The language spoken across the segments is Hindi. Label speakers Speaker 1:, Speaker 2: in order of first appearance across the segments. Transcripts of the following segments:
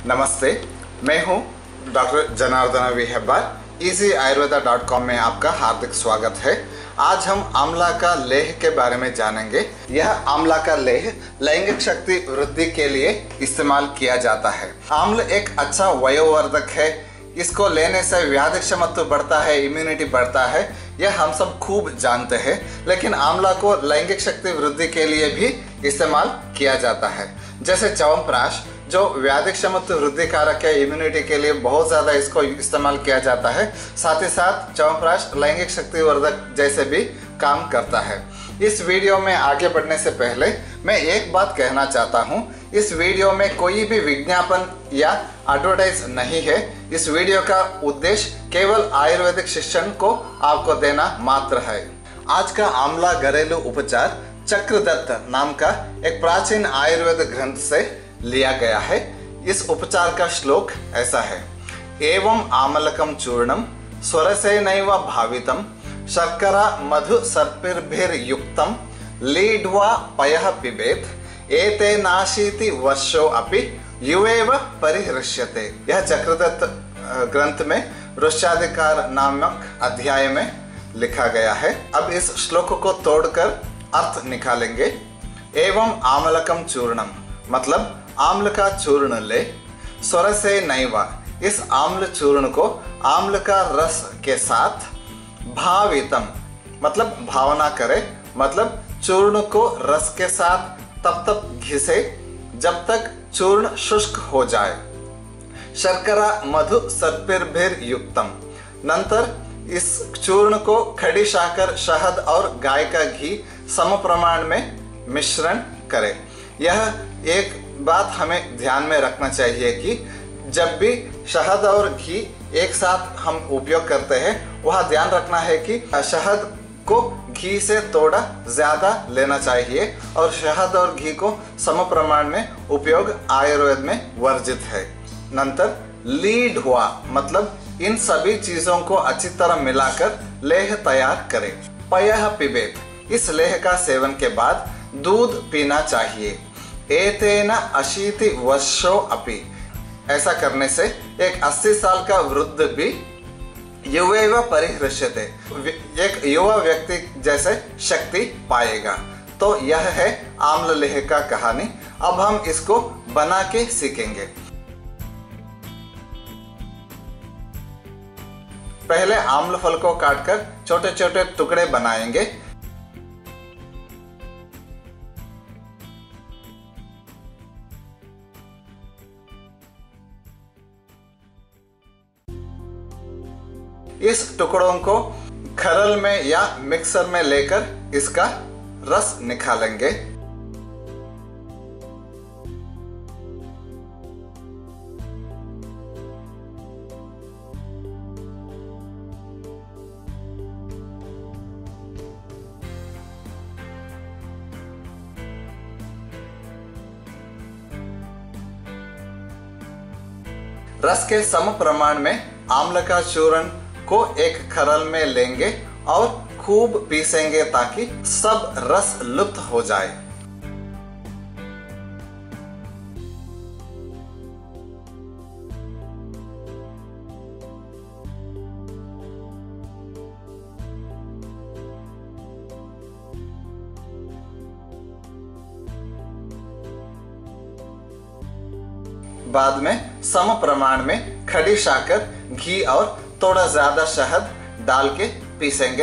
Speaker 1: नमस्ते, मैं हूं doctor Janardan we Hebbar. easyayurveda.com में आपका हार्दिक स्वागत है। आज हम आंवला का लेह के बारे में जानेंगे। यह आंवला का लेह लैंगिक शक्ति वृद्धि के लिए इस्तेमाल किया जाता है। आंवला एक अच्छा वयोवर्धक है। इसको लेने से व्याधि क्षमता बढ़ता है, इम्यूनिटी बढ़ता है, यह हम सब खूब जानते हैं। लेकिन आंवला को लैंगिक शक्ति वृद्धि के लिए भी इस्तेमाल किया जाता है। जैसे च्यवनप्राश जो व्याधि क्षमता वृद्धि कारक है, इम्यूनिटी के लिए बहुत ज़्यादा इसको इस्तेमाल किया जाता है। साथ ही साथ च्यवनप्राश लैंगिक शक्ति वर्धक जैसे भी काम करता है। इस वीडियो में आगे बढ़ने से पहले मैं एक बात कहना चाहता हूँ। इस वीडियो में कोई भी विज्ञापन या एडवर्टाइज नहीं है। इस वीडियो का उद्देश्य केवल आयुर्वेदिक शिक्षण को आपको देना मात्र है। आज का आंवला घरेलू उपचार चक्रदत्त नाम का एक प्राचीन आयुर्वेद ग्रंथ से लिया गया है। इस उपचार का श्लोक ऐसा है। एवं आमलकम चूर्णम स्वरसेनैव भावितम शर्करा मधु सर्पिर्भिर्युक्तम लीढ्वा पयः पिबेत एतेनाशीति वर्षो अपि युवेव परिहृष्यते। यह चक्रदत्त ग्रंथ में वृक्षाधिकार नामक अध्याय में लिखा गया है। अब इस श्लोक को तोड़कर अर्थ निकालेंगे। एवं आमलकम चूर्णम मतलब आम्ल का चूर्ण ले, स्वर से नैवा इस आम्ल चूर्ण को आम्ल का रस के साथ, भावितम मतलब भावना करे, मतलब चूर्ण को रस के साथ तब तक घिसे जब तक चूर्ण शुष्क हो जाए। शर्करा मधु सर्पिर्भिर युक्तम नंतर इस चूर्ण को खड़ी शाकर, शहद और गाय का घी सम प्रमाण में मिश्रण करें। यह एक बात हमें ध्यान में रखना चाहिए कि जब भी शहद और घी एक साथ हम उपयोग करते हैं, वह ध्यान रखना है कि शहद को घी से थोड़ा ज्यादा लेना चाहिए और शहद और घी को सम प्रमाण में उपयोग आयुर्वेद में वर्जित है। नंतर लीड हुआ मतलब इन सभी चीजों को अच्छी तरह मिलाकर लेह तैयार करें। पयः पिबेत इस लेह का सेवन के बाद दूध पीना चाहिए। एतेन अशीति वर्षो अपि ऐसा करने से एक 80 साल का वृद्ध भी युवेव परिहृष्यते एक युवा व्यक्ति जैसे शक्ति पाएगा। तो यह है आम्ल लेह का कहानी। अब हम इसको बना के सीखेंगे। पहले आम्ल फल को काटकर छोटे छोटे टुकड़े बनाएंगे। इस टुकड़ों को खरल में या मिक्सर में लेकर इसका रस निकालेंगे। रस के सम प्रमाण में आम्ल का चूर्ण को एक खरल में लेंगे और खूब पीसेंगे ताकि सब रस लुप्त हो जाए। बाद में सम प्रमाण में खड़ी शाकर, घी और थोड़ा ज्यादा शहद डाल के पीसेंगे।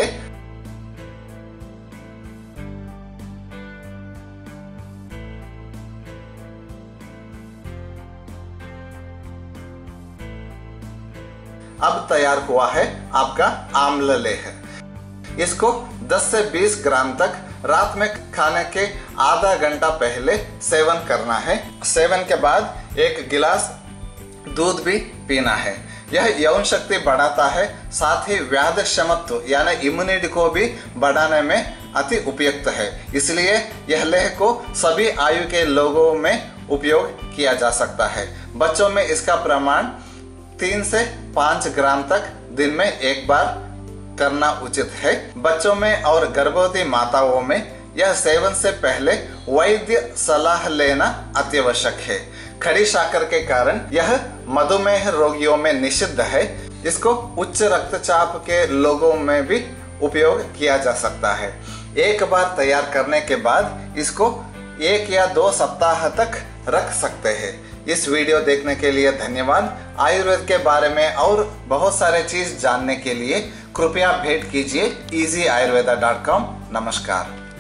Speaker 1: अब तैयार हुआ है आपका आम्ल लेह। इसको 10 से 20 ग्राम तक रात में खाने के आधा घंटा पहले सेवन करना है। सेवन के बाद 1 गिलास दूध भी पीना है। यह यौन शक्ति बढ़ाता है, साथ ही व्याधि क्षमता यानी इम्यूनिटी को भी बढ़ाने में अति उपयुक्त है। इसलिए यह लेह को सभी आयु के लोगों में उपयोग किया जा सकता है। बच्चों में इसका प्रमाण 3 से 5 ग्राम तक दिन में एक बार करना उचित है। बच्चों में और गर्भवती माताओं में यह सेवन से पहले वैद्य सलाह लेना अत्यावश्यक है। खड़ी शक्कर के कारण यह मधुमेह रोगियों में निषिद्ध है। इसको उच्च रक्तचाप के लोगों में भी उपयोग किया जा सकता है। एक बार तैयार करने के बाद इसको 1 या 2 सप्ताह तक रख सकते हैं। इस वीडियो देखने के लिए धन्यवाद। आयुर्वेद के बारे में और बहुत सारे चीज जानने के लिए कृपया भेंट कीजिए easyayurveda.com। नमस्कार।